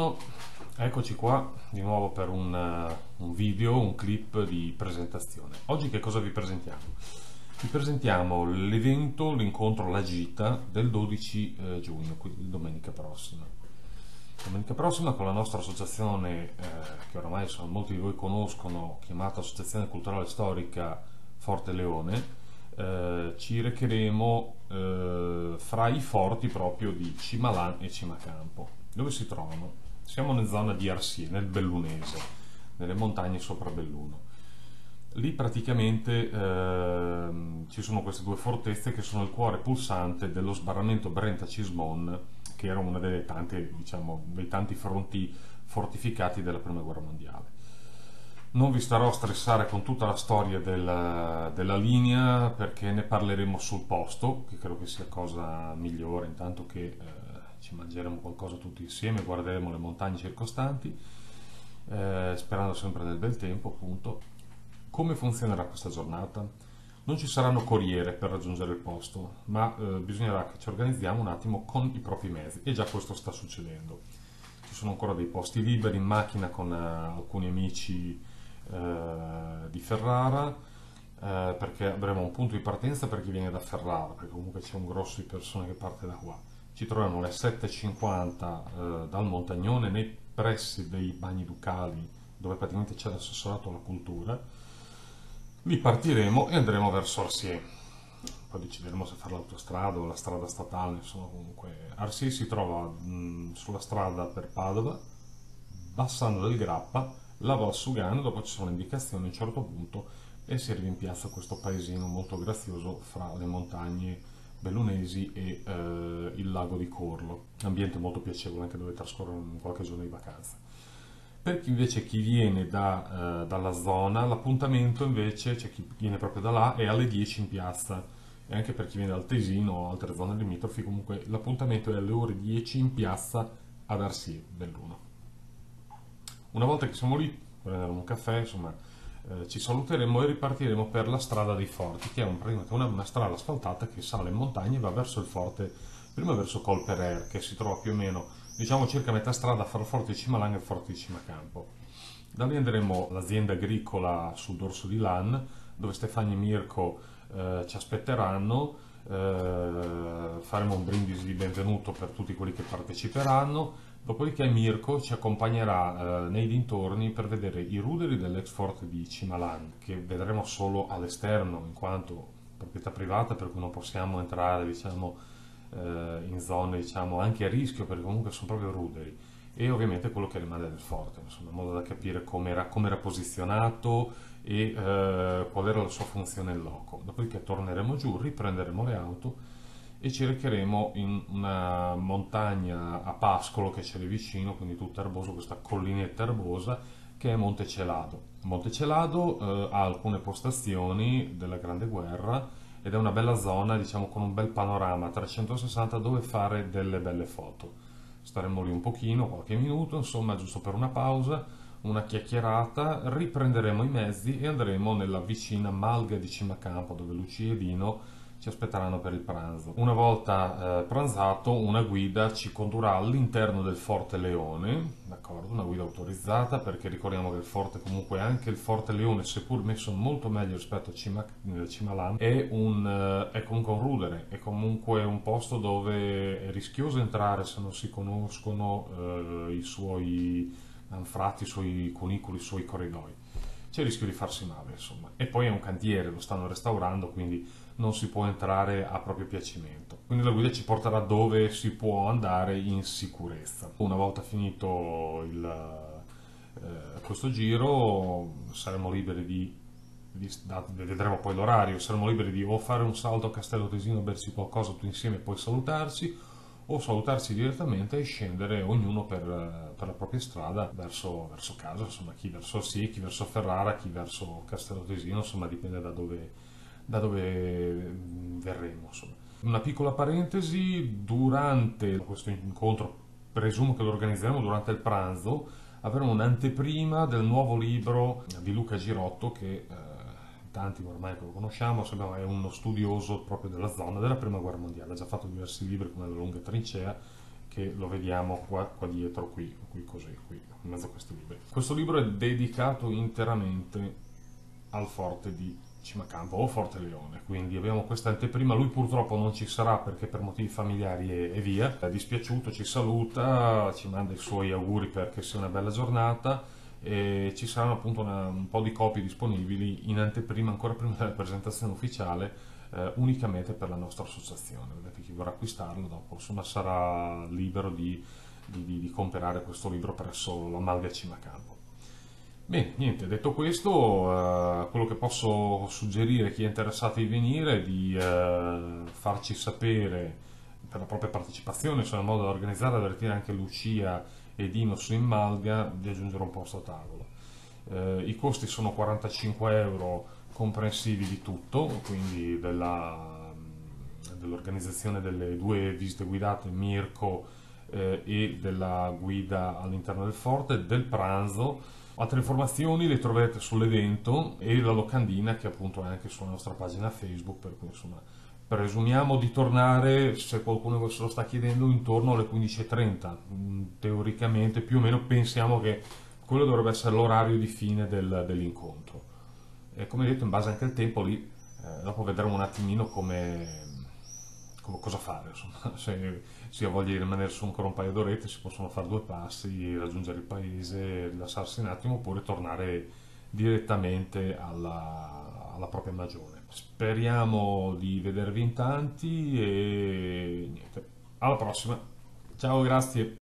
Buongiorno, eccoci qua di nuovo per un video, un clip di presentazione. Oggi che cosa vi presentiamo? Vi presentiamo l'evento, l'incontro, la gita del 12 giugno, quindi domenica prossima. Domenica prossima con la nostra associazione, che oramai molti di voi conoscono, chiamata Associazione Culturale Storica Forte Leone, ci recheremo fra i forti proprio di Cimalan e Cimacampo. Dove si trovano? Siamo nella zona di Arsie, nel Bellunese, nelle montagne sopra Belluno. Lì praticamente ci sono queste due fortezze che sono il cuore pulsante dello sbarramento Brenta-Cismon, che era uno delle tante, diciamo, dei tanti fronti fortificati della Prima Guerra Mondiale. Non vi starò a stressare con tutta la storia della linea perché ne parleremo sul posto, che credo che sia cosa migliore, intanto che ci mangeremo qualcosa tutti insieme, guarderemo le montagne circostanti, sperando sempre nel bel tempo, appunto. Come funzionerà questa giornata? Non ci saranno corriere per raggiungere il posto, ma bisognerà che ci organizziamo un attimo con i propri mezzi, e già questo sta succedendo. Ci sono ancora dei posti liberi in macchina con alcuni amici di Ferrara, perché avremo un punto di partenza per chi viene da Ferrara, perché comunque c'è un grosso di persone che parte da qua. Ci troviamo alle 7:50 dal Montagnone, nei pressi dei Bagni Ducali, dove praticamente c'è l'assessorato alla cultura. Lì partiremo e andremo verso Arsie. Poi decideremo se fare l'autostrada o la strada statale, insomma. Comunque Arsie si trova sulla strada per Padova, Bassano del Grappa, la Valsugana, dopo ci sono le indicazioni a un certo punto e si arriva in piazza, questo paesino molto grazioso fra le montagne bellunesi e il lago di Corlo, ambiente molto piacevole anche dove trascorrere qualche giorno di vacanza. Per chi invece viene dalla zona, l'appuntamento invece, c'è chi viene proprio da là, è alle 10 in piazza, e anche per chi viene dal Tesino o altre zone limitrofi, comunque l'appuntamento è alle ore 10 in piazza ad Arsie, Belluno. Una volta che siamo lì, prenderemo un caffè, insomma, ci saluteremo e ripartiremo per la strada dei forti, che è una strada asfaltata che sale in montagna e va verso il forte, prima verso Colperer, che si trova più o meno, diciamo, circa a metà strada fra il forte di Cimalan e il forte di Cimacampo. Da lì andremo all'azienda agricola sul dorso di Lan, dove Stefania e Mirko ci aspetteranno, faremo un brindisi di benvenuto per tutti quelli che parteciperanno. Dopodiché Mirko ci accompagnerà nei dintorni per vedere i ruderi dell'ex forte di Cimalan, che vedremo solo all'esterno, in quanto proprietà privata, per cui non possiamo entrare, diciamo, in zone, diciamo, anche a rischio, perché comunque sono proprio ruderi. E ovviamente quello che rimane del forte, insomma, in modo da capire come era posizionato e qual era la sua funzione in loco. Dopodiché torneremo giù, riprenderemo le auto e ci recheremo in una montagna a pascolo che c'è lì vicino, quindi tutto erboso, questa collinetta erbosa che è Monte Celado. Monte Celado ha alcune postazioni della Grande Guerra ed è una bella zona, diciamo, con un bel panorama a 360 dove fare delle belle foto. Staremo lì un pochino, qualche minuto, insomma, giusto per una pausa, una chiacchierata, riprenderemo i mezzi e andremo nella vicina Malga di Cimacampo, dove Lucia e Dino ci aspetteranno per il pranzo. Una volta pranzato, una guida ci condurrà all'interno del Forte Leone, d'accordo? Una guida autorizzata, perché ricordiamo che il forte, comunque anche il Forte Leone, seppur messo molto meglio rispetto a Cimalan, è comunque un rudere, è comunque un posto dove è rischioso entrare se non si conoscono i suoi anfratti, i suoi cunicoli, i suoi corridoi. C'è il rischio di farsi male, insomma. E poi è un cantiere, lo stanno restaurando, quindi non si può entrare a proprio piacimento. Quindi la guida ci porterà dove si può andare in sicurezza. Una volta finito questo giro saremo liberi vedremo poi l'orario, saremo liberi di o fare un salto a Castello Tesino, berci qualcosa tutti insieme e poi salutarci, o salutarsi direttamente e scendere ognuno per la propria strada verso casa, insomma, chi verso Arsie, chi verso Ferrara, chi verso Castello Tesino, insomma dipende da dove verremo, insomma. Una piccola parentesi: durante questo incontro, presumo che lo organizzeremo durante il pranzo, avremo un'anteprima del nuovo libro di Luca Girotto, che tanti ormai lo conosciamo, è uno studioso proprio della zona della Prima Guerra Mondiale, ha già fatto diversi libri come La lunga trincea, che lo vediamo qua dietro, qui così, qui in mezzo a questi libri. Questo libro è dedicato interamente al forte di Cimacampo o Forte Leone, quindi abbiamo questa anteprima. Lui purtroppo non ci sarà perché per motivi familiari è via, è dispiaciuto, ci saluta, ci manda i suoi auguri perché sia una bella giornata, e ci saranno appunto un po' di copie disponibili in anteprima, ancora prima della presentazione ufficiale, unicamente per la nostra associazione. Vedete, chi vorrà acquistarlo dopo insomma sarà libero di comprare questo libro presso la Malga Cimacampo. Bene, niente, detto questo, quello che posso suggerire a chi è interessato di venire è di farci sapere per la propria partecipazione, se è in modo da organizzare, da avvertire anche Lucia e Dino su in Malga di aggiungere un posto a tavolo. I costi sono 45 euro comprensivi di tutto, quindi dell'organizzazione delle 2 visite guidate Mirko e della guida all'interno del forte, del pranzo. Altre informazioni le troverete sull'evento e la locandina che appunto è anche sulla nostra pagina Facebook, per cui insomma presumiamo di tornare, se qualcuno se lo sta chiedendo, intorno alle 15:30. Teoricamente più o meno pensiamo che quello dovrebbe essere l'orario di fine dell'incontro. E come detto, in base anche al tempo lì, dopo vedremo un attimino cosa fare, insomma. Se si ha voglia di rimanere su ancora un paio d'orette, si possono fare 2 passi, raggiungere il paese, rilassarsi un attimo, oppure tornare direttamente alla propria magione. Speriamo di vedervi in tanti e niente, alla prossima. Ciao, grazie.